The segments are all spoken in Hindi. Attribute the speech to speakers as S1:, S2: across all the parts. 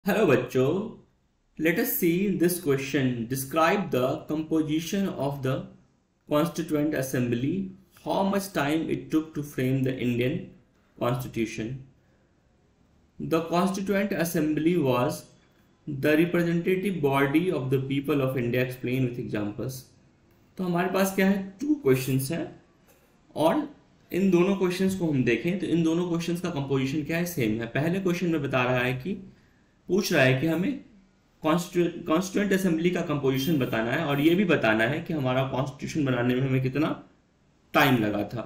S1: Hello बच्चों, let us see this question. Describe the composition of the Constituent Assembly. How much time it took to frame the Indian Constitution? The Constituent Assembly was the representative body of the people of India. Explain with examples. तो हमारे पास क्या है, टू क्वेश्चंस हैं और इन दोनों क्वेश्चंस को हम देखें तो इन दोनों क्वेश्चंस का कंपोजिशन क्या है, सेम है। पहले क्वेश्चन में बता रहा है कि पूछ रहा है कि हमें कॉन्स्टिट्यूएंट असेंबली का कंपोजिशन बताना है और ये भी बताना है कि हमारा कॉन्स्टिट्यूशन बनाने में हमें कितना टाइम लगा था।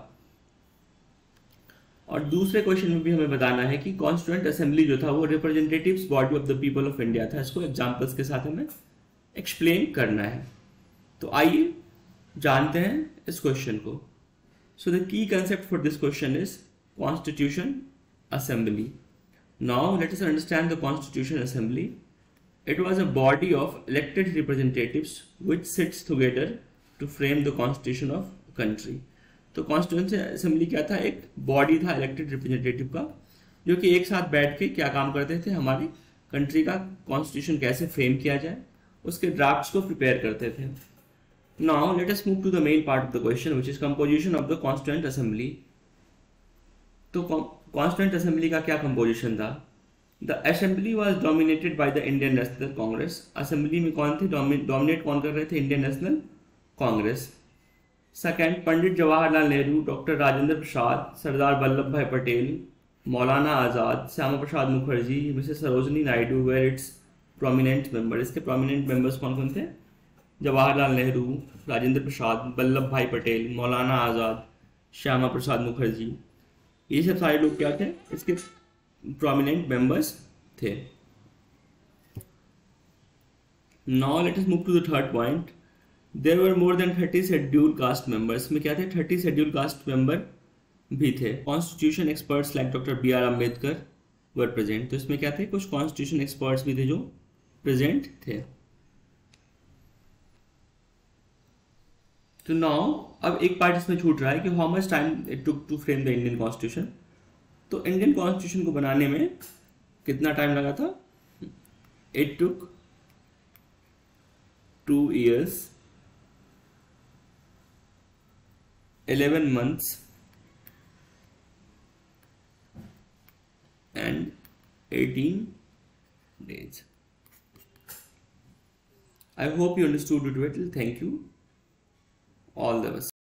S1: और दूसरे क्वेश्चन में भी हमें बताना है कि कॉन्स्टिट्यूएंट असेंबली जो था वो representatives body of the people of India था। इसको एग्जांपल्स के साथ हमें एक्सप्लेन करना है। तो आइए जानते हैं इस क्वेश्चन को। सो द की concept for this question is constitution assembly. Now let us understand the Constitution Assembly. It was a body of elected representatives which sits together to frame the constitution of country. तो Constitution Assembly क्या था, एक बॉडी था इलेक्टेड रिप्रेजेंटेटिव का, जो कि एक साथ बैठ के क्या काम करते थे, हमारी कंट्री का कॉन्स्टिट्यूशन कैसे फ्रेम किया जाए उसके ड्राफ्ट्स को प्रिपेयर करते थे. Now let us move to the main part of the question, which is composition of the Constituent Assembly. तो कॉन्स्टिट्यूएंट असेंबली का क्या कंपोजिशन था? The assembly was dominated by the Indian National Congress. Assembly में कौन थे, डोमिनेट कौन कर रहे थे? Indian National Congress. Second, Pandit Jawaharlal Nehru, doctor Rajendra Prasad, Sardar Vallabhbhai Patel, Maulana Azad, Shyama Prasad Mukherjee, Mrs Sarojini Naidu were its prominent member. इसके प्रोमिनेंट मेंबर्स कौन कौन थे? जवाहरलाल नेहरू, राजेंद्र प्रसाद, वल्लभ भाई पटेल, मौलाना आज़ाद, श्यामा प्रसाद मुखर्जी. ये सब सारे लोग क्या थे, इसके प्रोमिनेंट मेंबर्स थे. Now let us move to the third point. There were more than 30 schedule caste members. में क्या थे? 30 शेड्यूल कास्ट मेंबर भी थे. Constitution experts like doctor B R Ambedkar were present. तो इसमें क्या थे, कुछ कॉन्स्टिट्यूशन एक्सपर्ट्स भी थे जो प्रेजेंट थे. तो नाउ अब एक पार्ट इसमें छूट रहा है कि how much time it took to frame the Indian constitution. तो इंडियन कॉन्स्टिट्यूशन को बनाने में कितना टाइम लगा था? It took 2 years 11 months and 18 days. I hope you understood it well. Thank you. All the best.